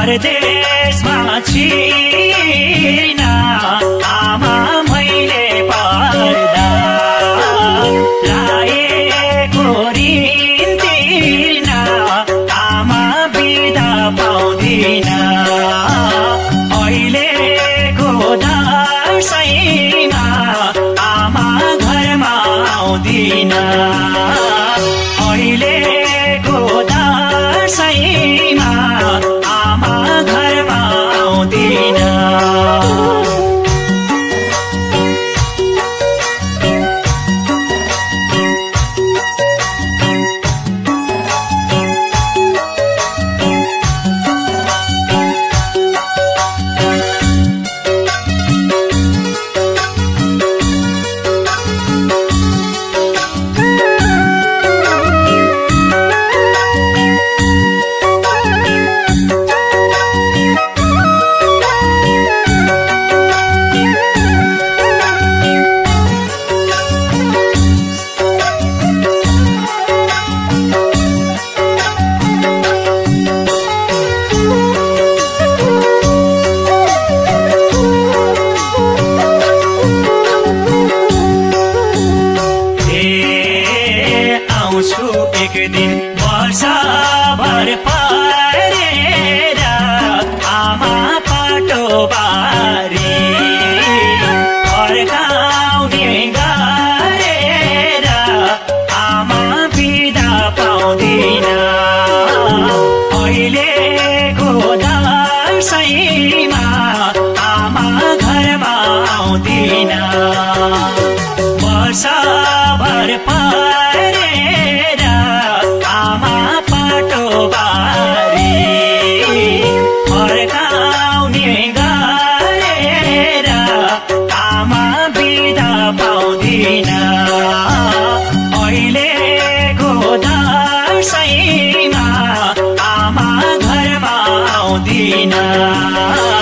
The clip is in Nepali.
परदेशमा छिर्न आमा मैले पर्दा लाएको ऋण तिर्न आमा बिदा पाउँदिन अहिलेको दशैँमा आमा घरमा आउँदिन अहिलेको दशैँमा आमा घरमा आउँदिन एक दिन वर्षभर परेर आमा पाटो बारी फर्काउने गरेर आमा बिदा पाउँदिन अहिलेको दशैँमा आमा घरमा आउँदिन वर्षभर परेर आमा पाटो बारी फर्काउने गरेर आमा बिदा पाउँदिन अहिलेको दशैँमा आमा घरमा आउँदिन